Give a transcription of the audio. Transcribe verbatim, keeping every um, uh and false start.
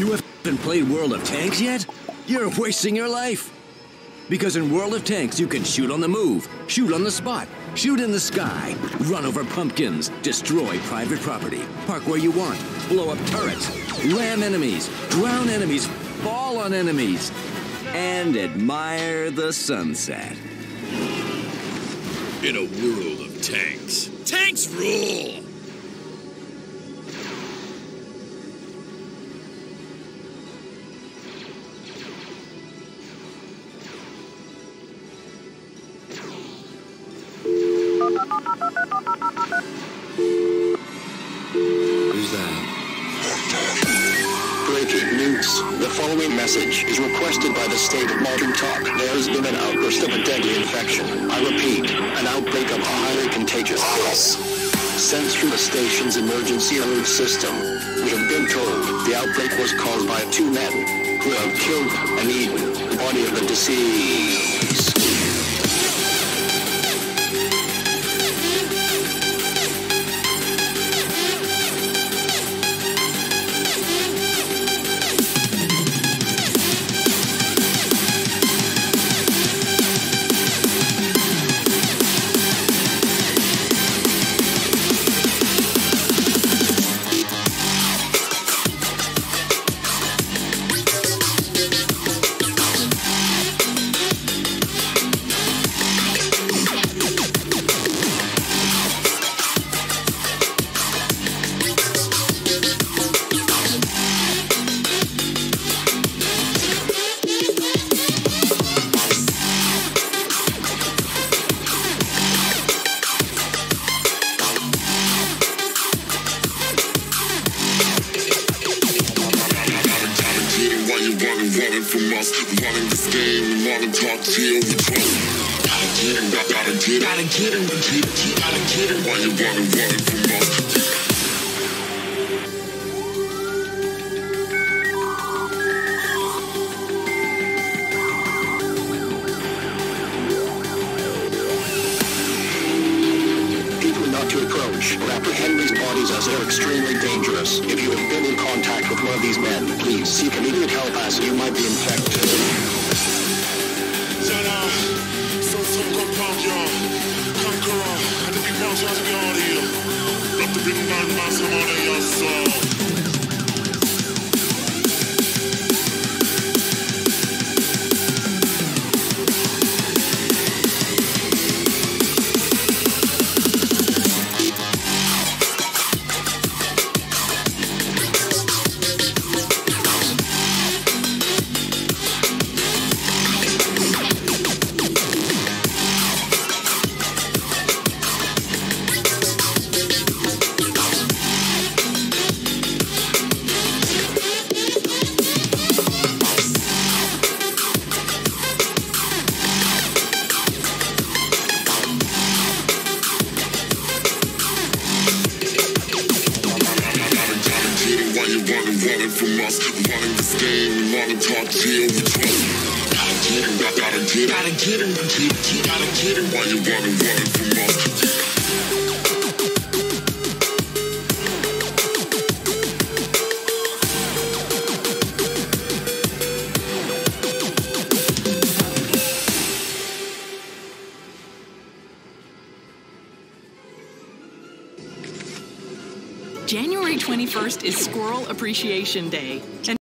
You haven't played World of Tanks yet? You're wasting your life. Because in World of Tanks, you can shoot on the move, shoot on the spot, shoot in the sky, run over pumpkins, destroy private property, park where you want, blow up turrets, ram enemies, drown enemies, fall on enemies, and admire the sunset. In a world of tanks, tanks rule! Who's that? Breaking news. The following message is requested by the state of Modern Talk. There has been an outburst of a deadly infection. I repeat, an outbreak of a highly contagious virus. Sent through the station's emergency alert system. We have been told the outbreak was caused by two men who have killed and eaten the body of the deceased. Running from us, running this game, wanna talk to you, we trust. Gotta get him, gotta get him, gotta get him, gotta get him, why you running, running from us? To approach or apprehend these bodies as they're extremely dangerous. If you have been in contact with one of these men, please seek immediate help as you might be infected. Running from us, running this game, wanna talk to you, we trust. Gotta get him, gotta get him, gotta get him, gotta get him, why you running, running from us? January twenty-first is Squirrel Appreciation Day. And